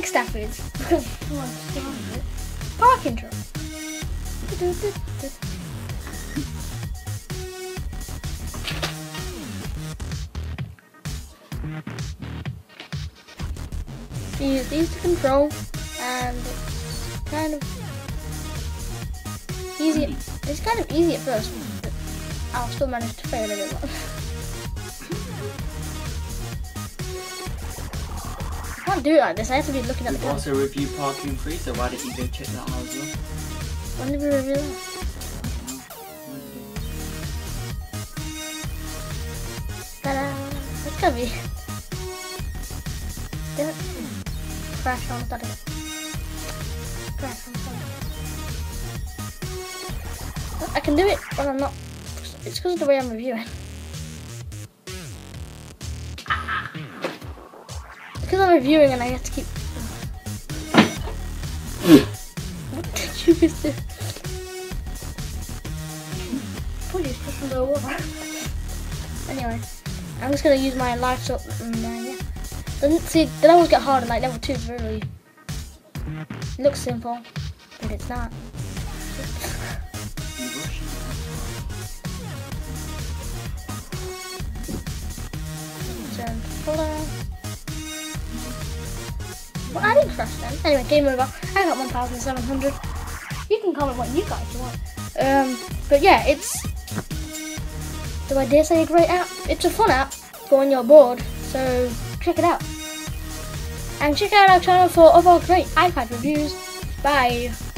like Staffords because parking truck. You use these to control, and it's kind of easy. It's kind of easy at first, but I'll still manage to fail a bit. I can't do it like this. I have to be looking at the camera. Also review Parking Free, so why don't you go check that out as well? When did we review that? Ta-da! That's gonna be. Damn it. Crash on the Crash on the I can do it when I'm not. It's because of the way I'm reviewing. Because I'm reviewing and I have to keep. What did you just do? Probably just pushing the water. Anyway, I'm just gonna use my life so. Yeah. Doesn't see the levels get harder like level 2 really. It looks simple, but it's not. Well, I didn't crash then. Anyway, game over. I got 1,700. You can comment what you got if you want. But yeah, it's. Do I dare say a great app? It's a fun app for when you're bored. So check it out. And check out our channel for other great iPad reviews. Bye.